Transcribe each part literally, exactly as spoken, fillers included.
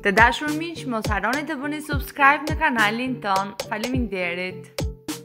Të dashur miq, mos harroni të bëni subscribe në kanalin ton. Faleminderit.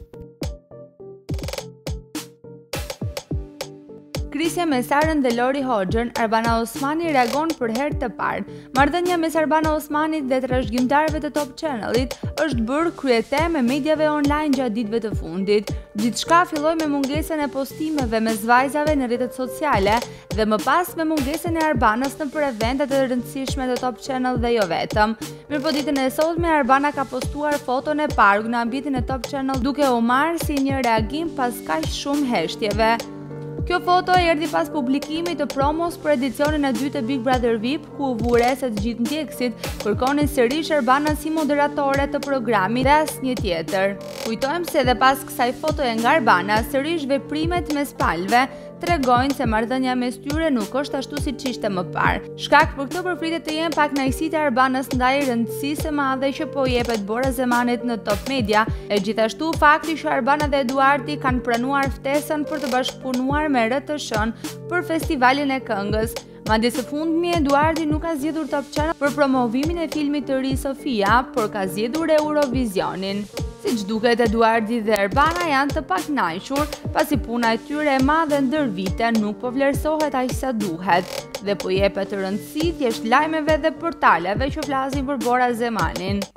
Krisja me Sarën dhe Lori Hoxhën, Arbana Osmani reagon për herë të parë. Marrëdhënia mes Arbana Osmanit dhe trashëgimtarëve të Top Channel-it është bërë kryetemë e mediave online gjatë ditëve të fundit. Gjithçka filloi me mungesën e postimeve mes vajzave në rrjetet sociale dhe më pas me mungesën e Arbanës nëpër eventet e rëndësishme të Top Channel dhe jo vetëm. Mirëpo ditën e sotme Arbana ka postuar foton e parë në ambientin e Top Channel duke u marrë si një reagim pas kaq shumë heshtjeve. Kjo foto erdhi pas publikimit të promos për edicionin e dytë të Big Brother V I P, ku u vure se të gjithë ndjekësit kërkonin sërish Arbanën si moderatore të programit dhe asnjë tjetër. Kujtojmë se edhe pas kësaj fotoje nga Arbana, sërish veprimet mes palëve tregojnë se marrëdhënia mes tyre nuk është ashtu siç ishte më parë. Shkak për këtë përpritet të jenë pak kënaqësitë e Arbanës ndaj rëndësisë së madhe që po jepet Bora Zemanit në Top Media, e gjithashtu fakti që Arbana dhe Eduardi kanë pranuar ftesën për të bashkëpunuar me R T S-n për festivalin e këngës. Madje së fundmi Eduardi nuk ka zgjedhur Top Channel për promovimin e filmit të ri Sofia, por ka zgjedhur Eurovisionin. Siç duket, Eduardi dhe Arbana janë të pakënaqur, pasi puna e tyre e madhe ndër vite nuk po vlerësohet aq sa duhet dhe po jepet rëndësi thjesht lajmeve dhe portaleve që flasin për Bora Zemanin.